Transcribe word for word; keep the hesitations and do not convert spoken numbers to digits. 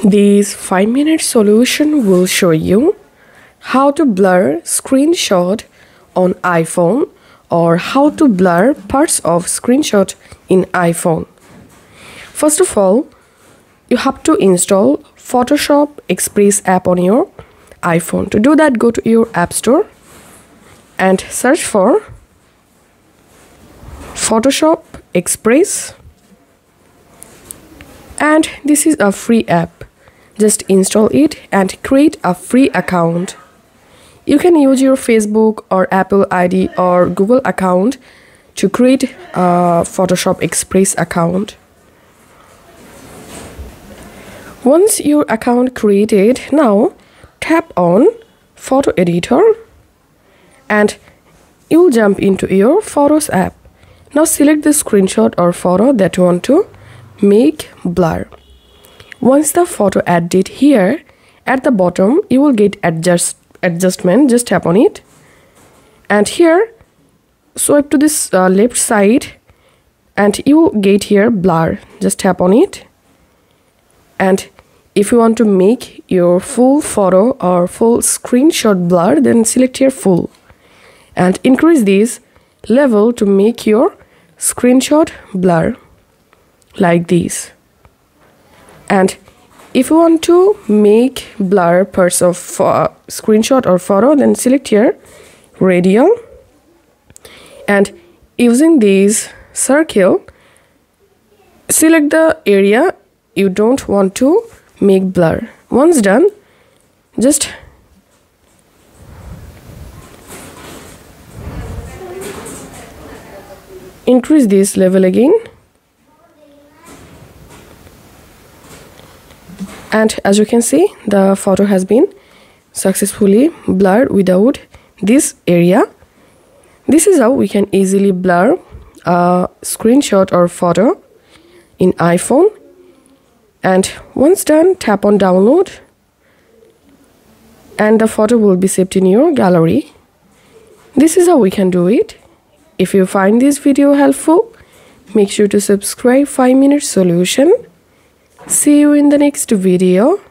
This five minute solution will show you how to blur screenshot on iPhone or how to blur parts of screenshot in iPhone. First of all, you have to install Photoshop Express app on your iPhone. To do that, go to your App Store and search for Photoshop Express, and this is a free app. Just install it and create a free account. You can use your Facebook or Apple I D or Google account to create a Photoshop Express account. Once your account created, now tap on Photo Editor and you'll jump into your Photos app. Now select the screenshot or photo that you want to make blur. Once the photo added here, at the bottom you will get adjust adjustment. Just tap on it and here swipe to this uh, left side and you will get here blur. Just tap on it, and if you want to make your full photo or full screenshot blur, then select here full and increase this level to make your screenshot blur like this. And if you want to make blur parts of uh, screenshot or photo, then select here radial and using this circle select the area you don't want to make blur. Once done, just increase this level again, and as you can see, the photo has been successfully blurred without this area. This is how we can easily blur a screenshot or photo in iPhone. And once done, tap on download and the photo will be saved in your gallery. This is how we can do it. If you find this video helpful, make sure to subscribe five minute solution. See you in the next video.